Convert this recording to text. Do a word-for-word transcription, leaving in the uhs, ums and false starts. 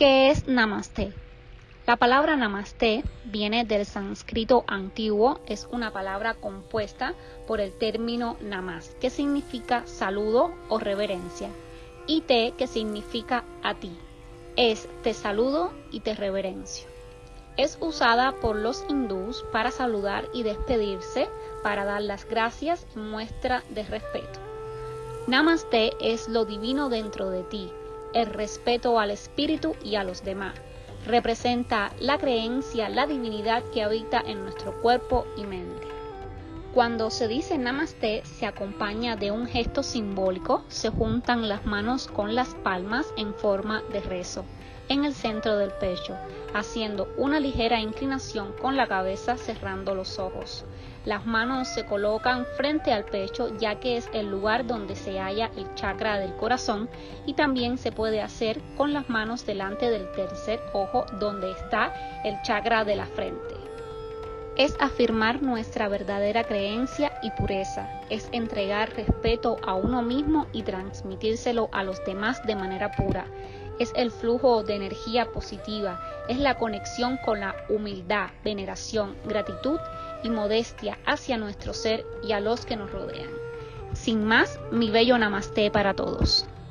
¿Qué es Namaste? La palabra Namaste viene del sánscrito antiguo, es una palabra compuesta por el término namas, que significa saludo o reverencia, y te, que significa a ti, es te saludo y te reverencio. Es usada por los hindús para saludar y despedirse, para dar las gracias en muestra de respeto. Namaste es lo divino dentro de ti, el respeto al espíritu y a los demás. Representa la creencia, la divinidad que habita en nuestro cuerpo y mente. Cuando se dice Namaste, se acompaña de un gesto simbólico, se juntan las manos con las palmas en forma de rezo, en el centro del pecho, haciendo una ligera inclinación con la cabeza cerrando los ojos. Las manos se colocan frente al pecho, ya que es el lugar donde se halla el chakra del corazón, y también se puede hacer con las manos delante del tercer ojo, donde está el chakra de la frente. Es afirmar nuestra verdadera creencia y pureza, es entregar respeto a uno mismo y transmitírselo a los demás de manera pura. Es el flujo de energía positiva, es la conexión con la humildad, veneración, gratitud y modestia hacia nuestro ser y a los que nos rodean. Sin más, mi bello Namaste para todos.